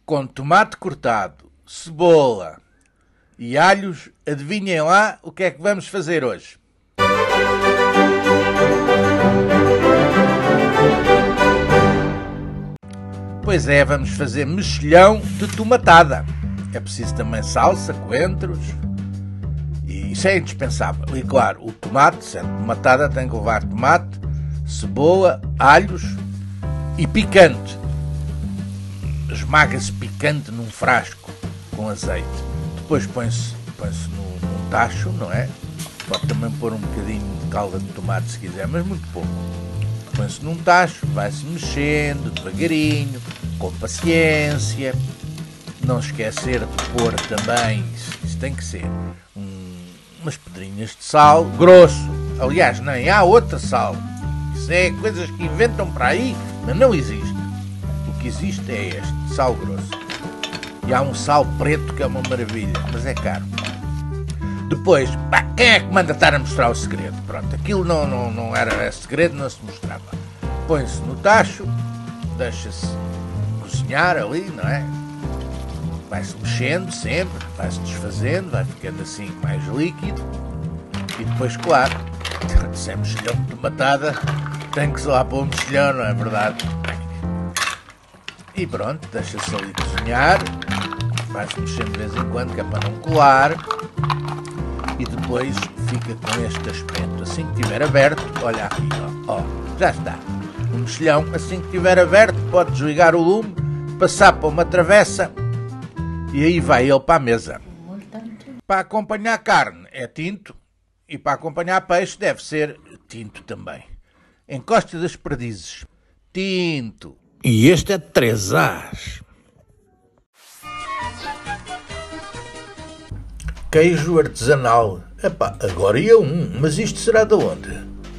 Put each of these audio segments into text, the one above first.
com tomate cortado, cebola e alhos, adivinhem lá o que é que vamos fazer hoje. Pois é, vamos fazer mexilhão de tomatada. É preciso também salsa, coentros, e isso é indispensável. E claro, o tomate, sendo tomatada, tem que levar tomate, cebola, alhos e picante. Esmaga-se picante num frasco com azeite. Depois põe-se num tacho, não é? Pode também pôr um bocadinho de calda de tomate se quiser, mas muito pouco. Põe-se num tacho, vai-se mexendo devagarinho, com paciência. Não esquecer de pôr também, isso tem que ser, umas pedrinhas de sal grosso. Aliás, nem há outra sal. Isso é coisas que inventam para aí, mas não existe. O que existe é este, sal grosso. E há um sal preto que é uma maravilha, mas é caro. Depois, quem é que manda estar a mostrar o segredo? Pronto, aquilo não era segredo, não se mostrava. Põe-se no tacho, deixa-se cozinhar ali, não é? Vai-se mexendo sempre, vai-se desfazendo, vai ficando assim mais líquido. E depois, claro, se é mexilhão de tomatada, tem que se lá pôr um mexilhão, não é verdade? E pronto, deixa-se ali cozinhar, vai-se mexendo de vez em quando, que é para não colar. E depois fica com este aspecto. Assim que estiver aberto, olha aqui, ó, já está. O mexilhão, assim que estiver aberto, pode desligar o lume, passar para uma travessa e aí vai ele para a mesa. Para acompanhar carne é tinto e para acompanhar peixe deve ser tinto também. Encosta das perdizes, tinto. E este é de 3 As. Queijo artesanal. Epá, agora ia mas isto será de onde?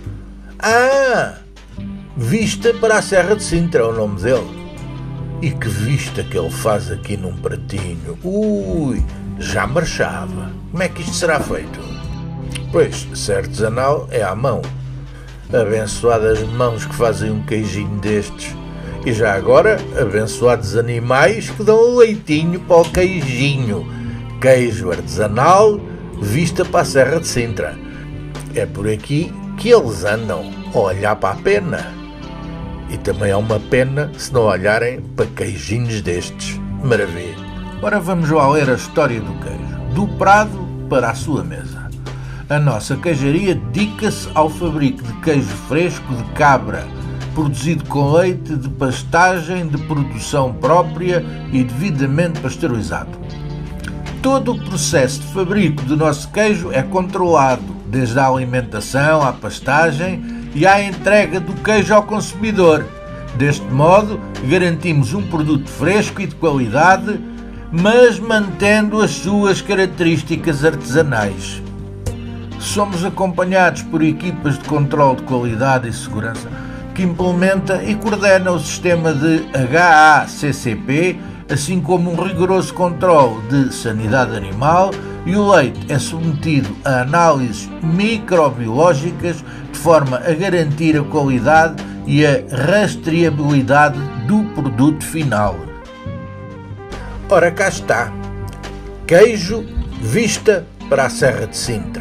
Vista para a Serra de Sintra é o nome dele. E que vista que ele faz aqui num pratinho. Já marchava. Como é que isto será feito? Pois, se é artesanal, é à mão. Abençoadas mãos que fazem um queijinho destes. E já agora, abençoados animais que dão leitinho para o queijinho. Queijo artesanal, vista para a Serra de Sintra. É por aqui que eles andam a olhar para a pena. E também é uma pena se não olharem para queijinhos destes. Maravilha. Ora vamos lá ler a história do queijo. Do prado para a sua mesa. A nossa queijaria dedica-se ao fabrico de queijo fresco de cabra, produzido com leite de pastagem de produção própria e devidamente pasteurizado. Todo o processo de fabrico do nosso queijo é controlado, desde a alimentação, à pastagem e à entrega do queijo ao consumidor. Deste modo, garantimos um produto fresco e de qualidade, mas mantendo as suas características artesanais. Somos acompanhados por equipas de controle de qualidade e segurança que implementa e coordena o sistema de HACCP, assim como um rigoroso controle de sanidade animal, e o leite é submetido a análises microbiológicas de forma a garantir a qualidade e a rastreabilidade do produto final. Ora, cá está. Queijo vista para a Serra de Sintra.